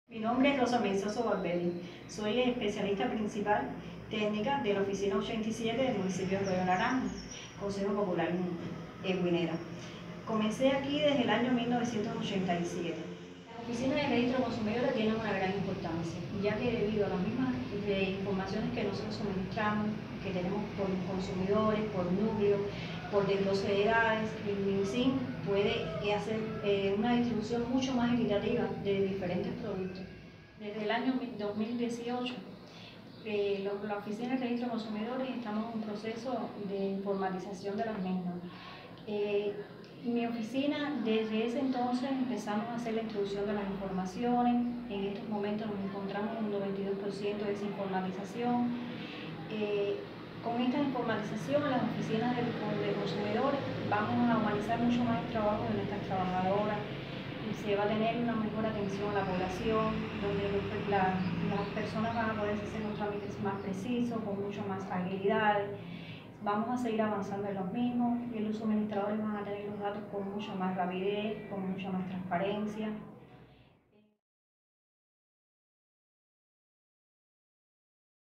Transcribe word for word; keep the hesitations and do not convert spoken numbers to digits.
Mi nombre es Rosa Menzoso Valverde, soy especialista principal técnica de la Oficina ochenta y siete del municipio de Arroyo Naranjo, Consejo Popular Huinera. Comencé aquí desde el año mil novecientos ochenta y siete. La Oficina de Registro de Consumidores tiene una gran importancia, ya que debido a las mismas informaciones que nosotros suministramos, que tenemos por consumidores, por núcleo, por desglose de edades, el MinSIN puede hacer eh, una distribución mucho más equitativa de diferentes productos. Desde el año dos mil dieciocho, eh, la Oficina de Registro de Consumidores estamos en un proceso de informatización de las mismas. Eh, mi oficina, desde ese entonces empezamos a hacer la introducción de las informaciones. En estos momentos nos encontramos en un noventa y dos por ciento de esa informatización. Eh, con esta informatización, las oficinas de, de consumidores vamos a humanizar mucho más el trabajo de nuestras trabajadoras. Se va a tener una mejor atención a la población, donde la, las personas van a poder hacer los trámites más precisos, con mucho más agilidad. Vamos a seguir avanzando en los mismos y los suministradores van a tener los datos con mucha más rapidez, con mucha más transparencia.